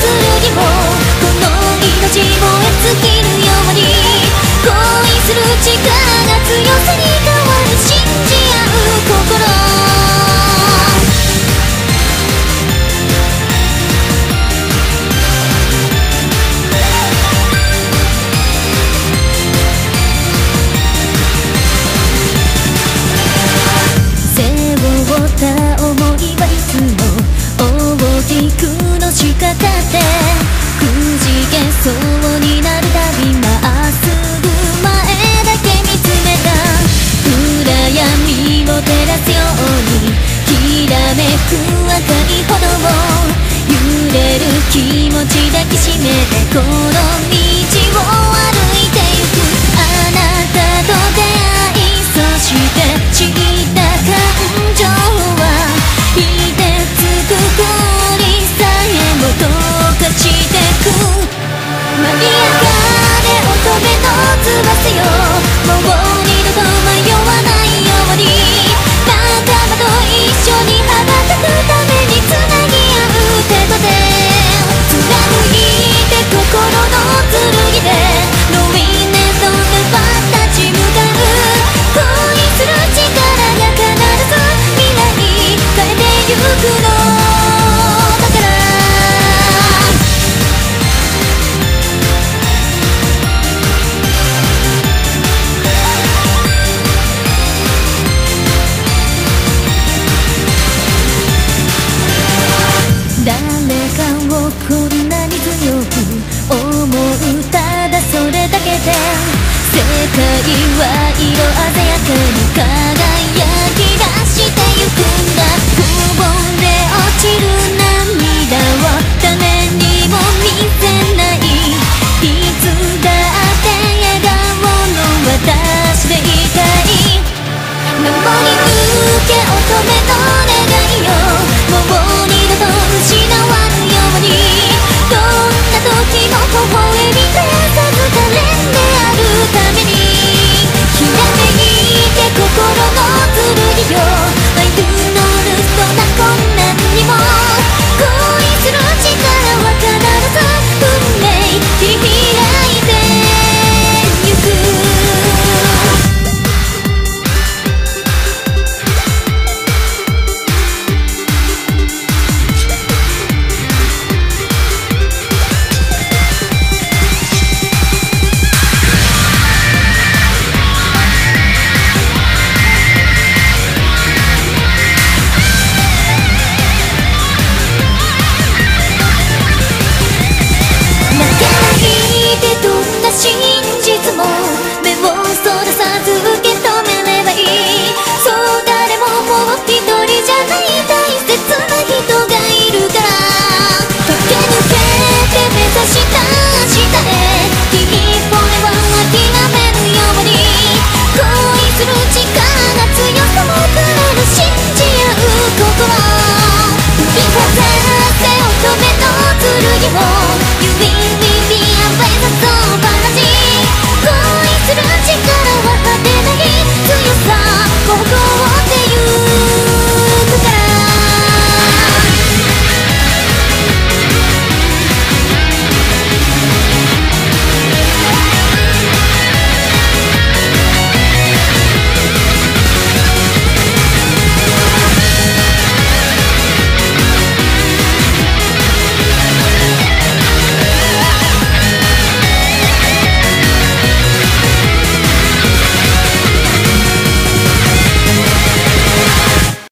剣もこの命燃え尽きるように恋する力が強さに変わる信じ合う心思いはいつも大きくのしかかってくじけそうになるたびまっすぐ前だけ見つめた暗闇を照らすようにきらめく赤いほどを揺れる気持ち抱きしめてこの道を歩いてゆくあなたと出会いそして知った感情凍てつく氷さえも溶かしてく舞い上がれ乙女の翼よもう二度と迷わないように仲間と一緒に羽ばたくためにつなぎ合う手と手貫いて心の剣でロイネとメファ立ち向かう恋する力が必ず未来変えてゆくのだから誰かをこんなに強く思うただそれだけで世界は色鮮やかに輝き出す